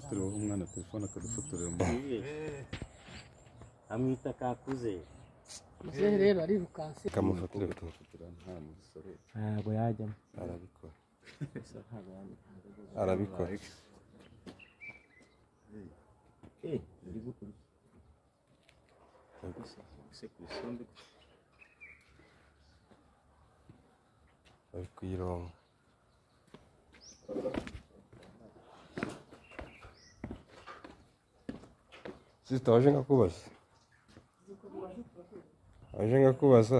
wafatiraho umwana telefone akadufotorera amwita kakuze muzehe rero arirukanse kamufatira akamufotora nta musore ntabwo yajyamo arabikora arabikora uri gukora ari kuyironga Sister waje ngakubaza waje ngakubaza